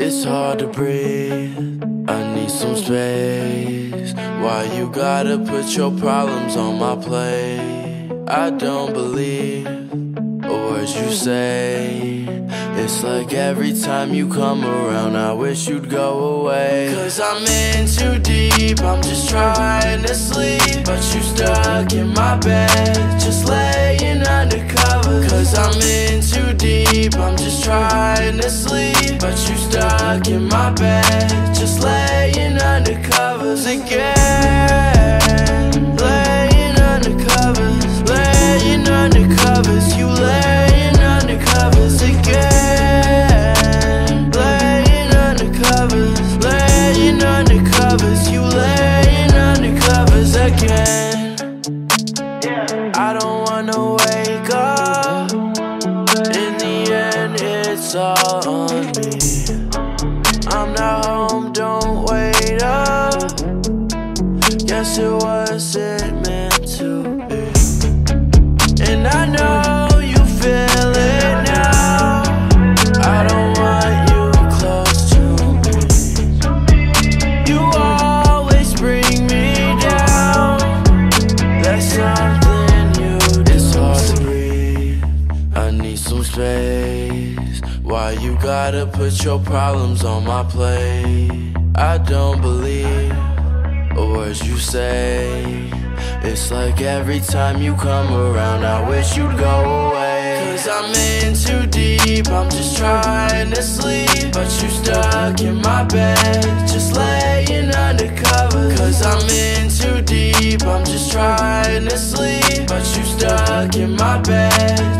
It's hard to breathe, I need some space. Why you gotta put your problems on my plate? I don't believe a word you say. It's like every time you come around, I wish you'd go away. Cause I'm in too deep, I'm just trying to sleep, but you stuck in my bed, just laying undercover. Cause I'm in too deep, I'm just trying to sleep, but you stuck in my bed, just laying undercovers again. Laying undercovers, laying undercovers, you laying undercovers again. Laying undercovers, laying undercovers, you laying undercovers again. I don't wanna wake up, in the end it's all on me. I'm not home, don't wait up. Guess it wasn't meant to be. And I know you feel it now. I don't want you close to me. You always bring me down. That's something you do. It's hard to breathe, I need some space. Why you gotta put your problems on my plate? I don't believe a word you say. It's like every time you come around, I wish you'd go away. Cause I'm in too deep, I'm just trying to sleep, but you stuck in my bed, just laying undercover. Cause I'm in too deep, I'm just trying to sleep, but you stuck in my bed,